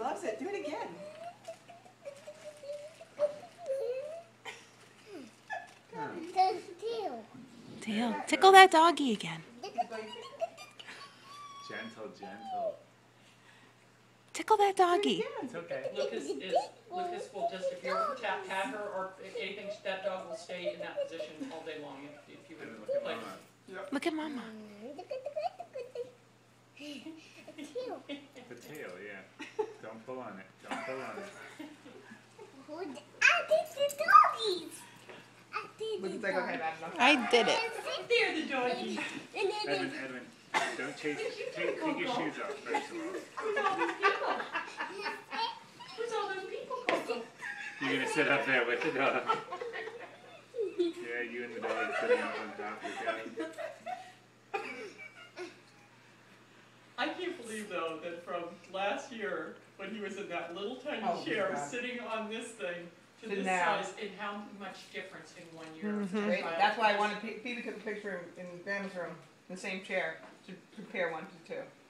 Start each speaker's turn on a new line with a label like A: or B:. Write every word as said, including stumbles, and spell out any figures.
A: loves it. Do it again.
B: Tail.
C: Tail. Tickle that doggy again.
D: Gentle, gentle.
C: Tickle that doggy.
D: It's okay.
E: Lucas is Lucas will just if you tap pat her or anything, that dog will stay in that position all day long. If, if you
D: And
E: would
D: look at
E: like.
D: Mama.
A: Yep.
C: Look at Mama.
B: Tail.
D: The tail, yeah. Don't pull on it. Don't pull on it.
B: I did the doggies. I did
A: Lucas
B: the
A: like, okay,
B: doggies.
A: that's enough.
C: I did it.
E: There, the doggy.
D: Edwin, Edwin, don't chase. Take, take your shoes off first of all.
E: Who's all these people? Who's all those people, Coco?
D: You're gonna sit up there with the dog. Yeah, you and the dog sitting up on top of the couch.
E: I can't believe though that from last year when he was in that little tiny
A: Oh,
E: chair
A: God.
E: sitting on this thing to
A: To
E: this
A: now.
E: size, and how much difference in one year.
C: Mhm.
A: Great. That's why I wanted Phoebe took a picture in Grandma's room, in the same chair, to compare one to two.